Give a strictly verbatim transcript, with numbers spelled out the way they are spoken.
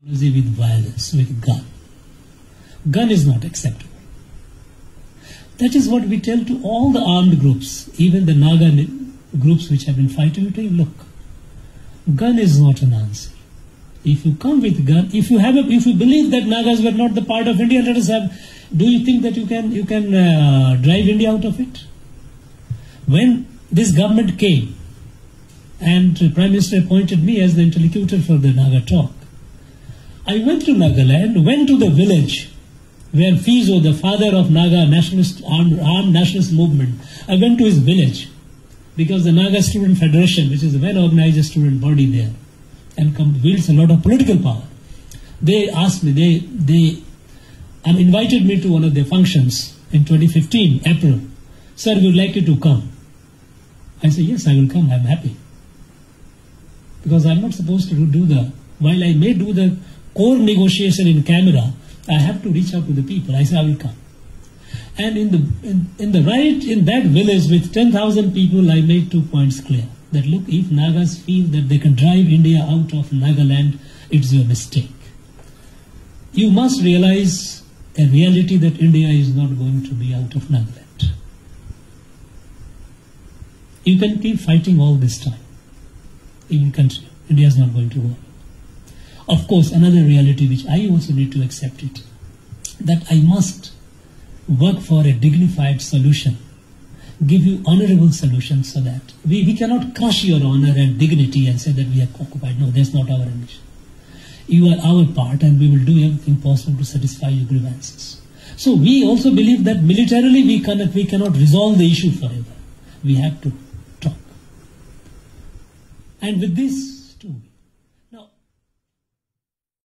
With violence, with gun. Gun is not acceptable. That is what we tell to all the armed groups, even the Naga groups which have been fighting. We tell you, look, gun is not an answer. If you come with gun, if you have, a, if you believe that Nagas were not the part of India, let us have. Do you think that you can you can uh, drive India out of it? When this government came, and the Prime Minister appointed me as the interlocutor for the Naga talk, I went to Nagaland, went to the village where Fizo, the father of Naga nationalist armed, armed nationalist movement, I went to his village because the Naga Student Federation, which is a well-organized student body there, and wields a lot of political power. They asked me, they they um, invited me to one of their functions in twenty fifteen, April. Sir, we would like you to come. I said, yes, I will come, I am happy. Because I am not supposed to do the, while I may do the core negotiation in camera, I have to reach out to the people. I say, I will come. And in the in, in the right, in that village with ten thousand people, I made two points clear. That look, if Nagas feel that they can drive India out of Nagaland, it's a mistake. You must realize a reality that India is not going to be out of Nagaland. You can keep fighting all this time. You will continue. India is not going to go. Of course, another reality which I also need to accept it, that I must work for a dignified solution, give you honorable solutions so that we, we cannot crush your honor and dignity and say that we are occupied. No, that's not our ambition. You are our part and we will do everything possible to satisfy your grievances. So we also believe that militarily we cannot, we cannot resolve the issue forever. We have to talk. And with this,